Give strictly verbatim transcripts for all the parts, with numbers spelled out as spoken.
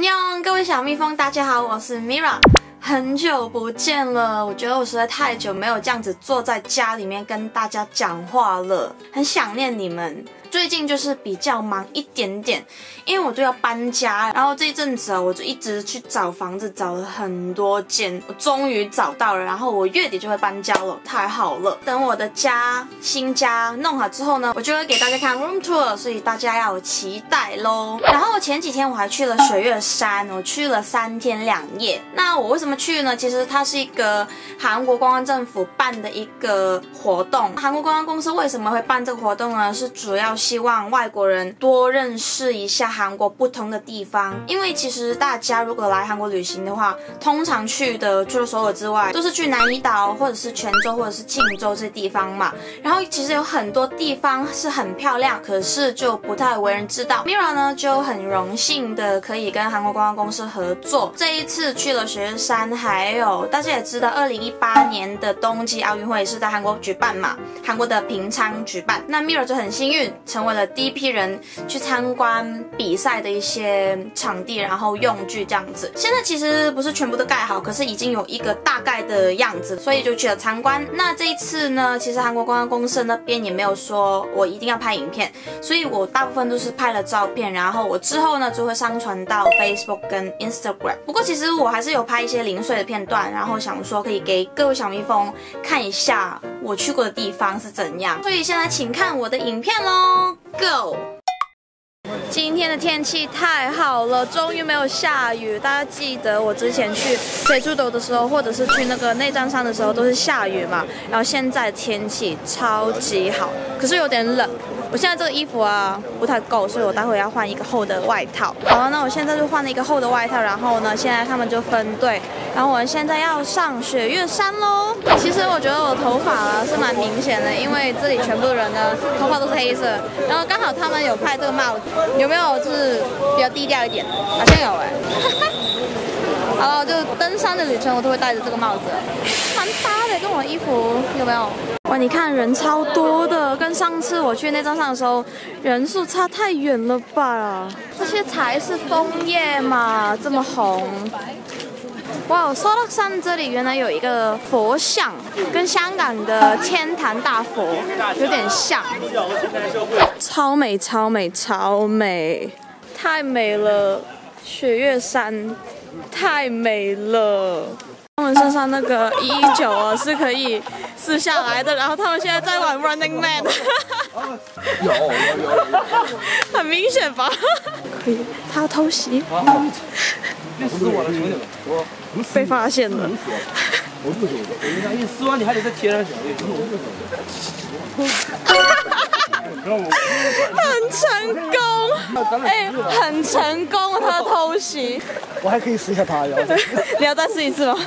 안녕，各位小蜜蜂，大家好，我是 Mira。很久不见了，我觉得我实在太久没有这样子坐在家里面跟大家讲话了，很想念你们。最近就是比较忙一点点，因为我就要搬家，然后这一阵子啊，我就一直去找房子，找了很多间，我终于找到了，然后我月底就会搬家了，太好了！等我的家新家弄好之后呢，我就会给大家看 room tour， 所以大家要有期待咯。然后前几天我还去了雪岳山，我去了三天两夜。那我为什么去呢？其实它是一个韩国观光政府办的一个活动。韩国观光公司为什么会办这个活动呢？是主要希望外国人多认识一下韩国不同的地方，因为其实大家如果来韩国旅行的话，通常去的除了首尔之外，都是去南怡岛或者是全州或者是庆州这些地方嘛。然后其实有很多地方是很漂亮，可是就不太为人知道。Mira 呢就很荣幸的可以跟韩国观光公司合作，这一次去了雪岳山，还有大家也知道，二零一八年的冬季奥运会是在韩国举办嘛，韩国的平昌举办。那 Mira 就很幸运，成为了第一批人去参观比赛的一些场地，然后用具这样子。现在其实不是全部都盖好，可是已经有一个大概的样子，所以就去了参观。那这一次呢，其实韩国观光公司那边也没有说我一定要拍影片，所以我大部分都是拍了照片，然后我之后呢就会上传到 Facebook 跟 Instagram。不过其实我还是有拍一些零碎的片段，然后想说可以给各位小蜜蜂看一下我去过的地方是怎样。所以现在请看我的影片咯 ，Go！今天的天气太好了，终于没有下雨。大家记得我之前去济州岛的时候，或者是去那个内藏山的时候，都是下雨嘛。然后现在天气超级好，可是有点冷。我现在这个衣服啊不太够，所以我待会要换一个厚的外套。好了，那我现在就换了一个厚的外套，然后呢，现在他们就分队，然后我们现在要上雪岳山喽。其实我觉得我头发啊是蛮明显的，因为这里全部的人呢头发都是黑色，然后刚好他们有戴这个帽子，有没有就是比较低调一点？好像有哎、欸。好了，就登山的旅程我都会戴着这个帽子，蛮搭的，跟我的衣服有没有？哇，你看人超多的，跟上次我去内藏山的时候人数差太远了吧？这些才是枫叶嘛，这么红。哇，首勒山这里原来有一个佛像，跟香港的天坛大佛有点像，超美超美超美，太美了！雪岳山太美了。他们身上那个一一九啊是可以撕下来的，然后他们现在在玩 Running Man， 有有有有， 很明显吧？可以，他要偷袭， 别撕我了，兄弟们，我被发现了。 我不收的，我一撕完你还得再贴上去，我不收的。 很成功，哎、欸，很成功，他的偷袭。 我还可以试一下他呀。 你要再试一次吗？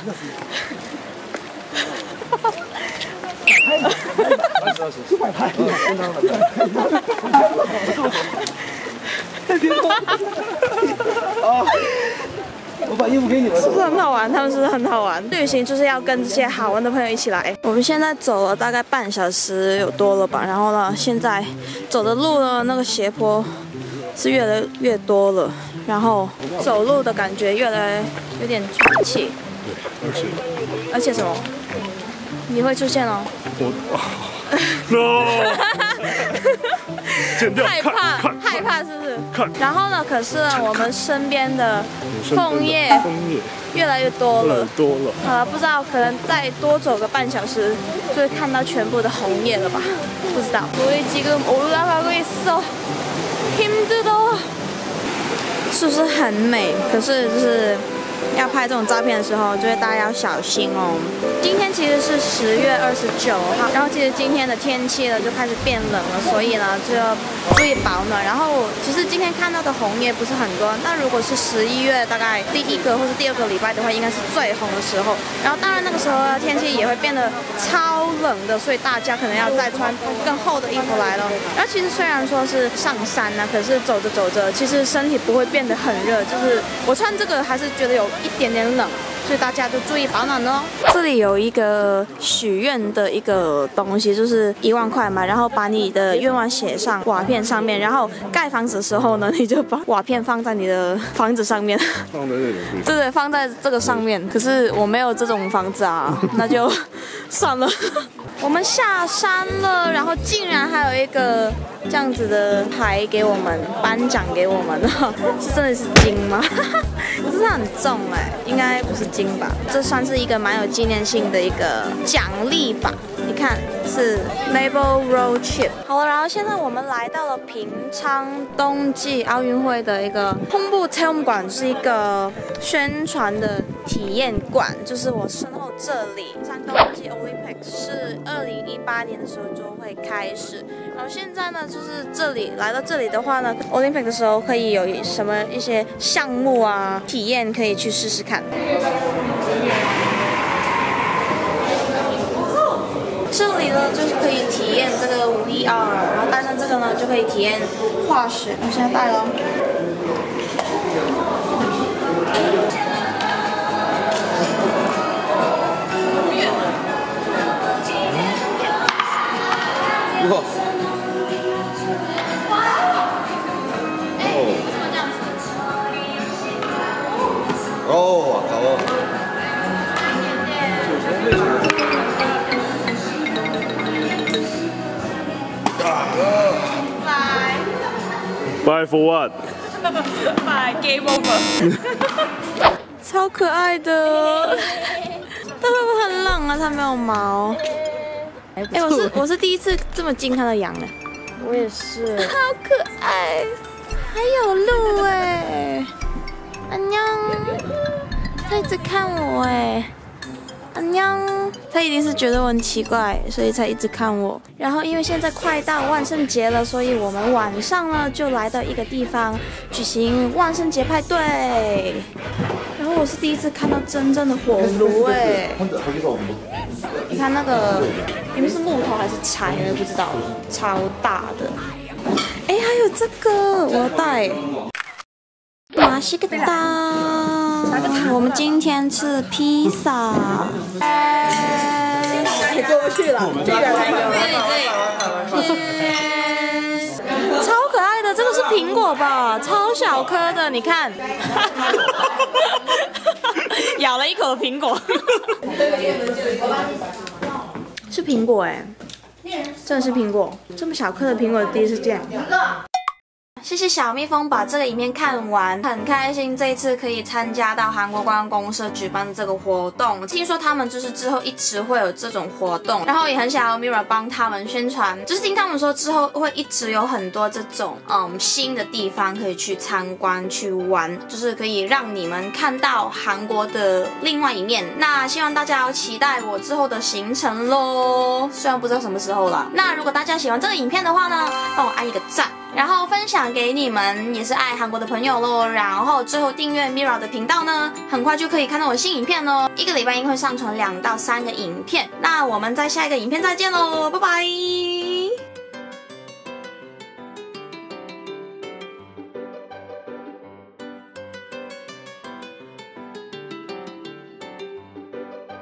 是快拍。啊！我把衣服给你了。是不是很好玩？他们是不是很好玩？旅行就是要跟这些好玩的朋友一起来。我们现在走了大概半小时有多了吧，然后呢，现在走的路呢，那个斜坡是越来越多了，然后走路的感觉越来有点喘气。 对，而且而且什么？你会出现哦。 我 no 剪掉， 害怕害怕是不是？然后呢？可是呢，我们身边的枫叶枫叶越来越多了， 多了。 好了，不知道可能再多走个半小时，就会看到全部的红叶了吧？不知道。우리 지금 올라가고 있어， 힘들어。是不是很美？可是就是要拍这种照片的时候，就是大家要小心哦。今天其实是十月二十九号，然后其实今天的天气呢就开始变冷了，所以呢就要注意保暖。然后其实今天看到的红叶不是很多，但如果是十一月大概第一个或是第二个礼拜的话，应该是最红的时候。然后当然那个时候天气也会变得超冷的，所以大家可能要再穿更厚的衣服来了。然后其实虽然说是上山呢、啊，可是走着走着，其实身体不会变得很热，就是我穿这个还是觉得有一点点冷。 所以大家就注意保暖哦。这里有一个许愿的一个东西，就是一万块嘛，然后把你的愿望写上瓦片上面，然后盖房子的时候呢，你就把瓦片放在你的房子上面。 放在那种地方。 对对，放在这个上面。可是我没有这种房子啊，那就算了。我们下山了，然后竟然还有一个这样子的牌给我们颁奖给我们，是真的是金吗？可是它很重哎，应该不是金吧？这算是一个蛮有纪念性的一个奖励吧。你看是 Maple Road Chip。好了，然后现在我们来到了平昌冬季奥运会的一个홍보 체험馆，是一个宣传的体验馆，就是我身后这里，像冬季 Olympics 是二零一八年的时候就会开始，然后现在呢，就是这里来到这里的话呢 ，Olympic 的时候可以有什么一些项目啊、体验可以去试试看。这里呢，就是可以体验这个 V R， 然后戴上这个呢，就可以体验化学。我现在戴了。 哇！ 哎，怎么这样子？ 哦，好哦。 Bye for what? Bye, game over 。超可爱的，它会不会很冷啊？它没有毛。哎、欸，我是我是第一次这么近看到羊哎。 我也是。 好可爱，还有鹿哎。安妞，它一直看我哎。安妞，他一定是觉得我很奇怪，所以才一直看我。然后因为现在快到万圣节了，所以我们晚上呢就来到一个地方举行万圣节派对。然后我是第一次看到真正的火炉哎，你看那个，里面是木头还是柴，我也不知道，超大的。哎，还有这个，我要带。马西个达。我们今天吃披萨。 你过不去了，这个来这里这里。超可爱的，这个是苹果吧？超小颗的，你看。咬了一口苹果。是苹果哎，真的是苹果，这么小颗的苹果第一次见。谢谢小蜜蜂把这个影片看完，很开心这一次可以参加到韩国观光公社举办的这个活动。听说他们就是之后一直会有这种活动，然后也很想要 Mira 帮他们宣传，就是听他们说之后会一直有很多这种嗯新的地方可以去参观去玩，就是可以让你们看到韩国的另外一面。那希望大家要期待我之后的行程咯，虽然不知道什么时候了。那如果大家喜欢这个影片的话呢，帮我按一个赞。然后分享给你们也是爱韩国的朋友咯，然后最后订阅 Mira 的频道呢，很快就可以看到我新影片哦，一个礼拜应该会上传两到三个影片。那我们在下一个影片再见喽，拜拜。